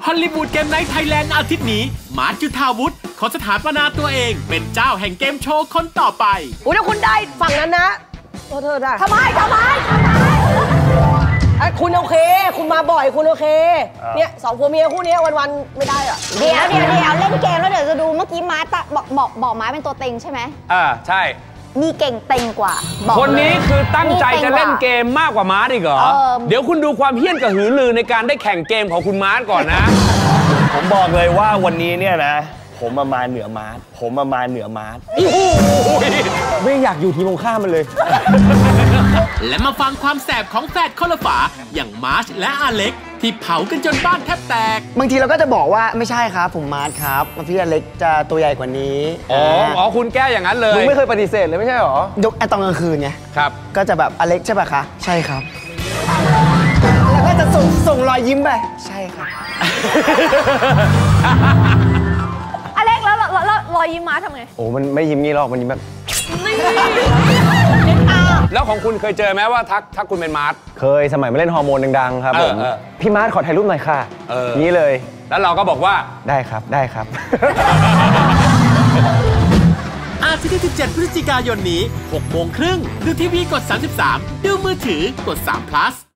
ฮอลลีวูดเกมไนท์ไทยแลนด์อาทิตย์นี้มาร์ท จุฑาวุฒิขอสถาปนาตัวเองเป็นเจ้าแห่งเกมโชว์คนต่อไปถ้าคุณได้ฝั่งนั้นนะเธอได้ทำไมคุณโอเคคุณมาบ่อยคุณโอเคเนี่ยสองผัวเมียคู่นี้วันๆไม่ได้อะเดี๋ยวเล่นเกมแล้วเดี๋ยวจะดูเมื่อกี้มาร์ทบอกมาร์ทเป็นตัวเต็งใช่ไหมใช่มีเก่งเต็งกว่าคนนี้คือตั้งใจจะเล่นเกมมากกว่ามาร์ทอีกเหรอเดี๋ยวคุณดูความเฮี้ยนกับหือลือในการได้แข่งเกมของคุณมาร์ทก่อนนะผมบอกเลยว่าวันนี้เนี่ยนะผมมาเหนือมาร์ทไม่อยากอยู่ทีมตรงข้ามมันเลยและมาฟังความแสบของแฝดคนละฝาอย่างมาร์ชและอเล็กที่เผากันจนบ้านแทบแตกบางทีเราก็จะบอกว่าไม่ใช่ครับผมมาร์ชครับพี่อเล็กจะตัวใหญ่กว่านี้อ๋อคุณแก้อย่างนั้นเลยมึงไม่เคยปฏิเสธเลยไม่ใช่หรอยกตอนกลางคืนไงครับก็จะแบบอเล็กใช่ป่ะคะใช่ครับแล้วก็จะส่งรอยยิ้มไปใช่ครับอเล็กแล้วรอยยิ้มมาทำไงโอ้มันไม่ยิ้มงี้หรอกมันยิ้มแบบแล้วของคุณเคยเจอไหมว่าทักคุณเป็นมาร์ทเคยสมัยมาเล่นฮอร์โมนดังๆครับผมพี่มาร์ทขอถ่ายรูปหน่อยค่ะนี้เลยแล้วเราก็บอกว่าได้ครับอาทิตย์ที่ 17 พฤศจิกายนนี้ 6:30 น.ดูทีวีกด 33 ดูมือถือกด3 plus